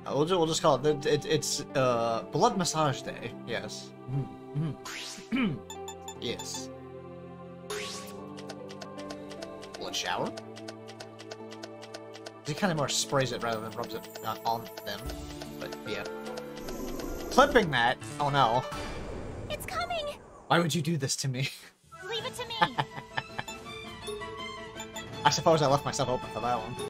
We'll just call it. It's blood massage day. Yes. Yes. Blood shower. He kind of more sprays it rather than rubs it on them. But yeah. Clipping that. Oh no. It's coming. Why would you do this to me? Leave it to me. I suppose I left myself open for that one.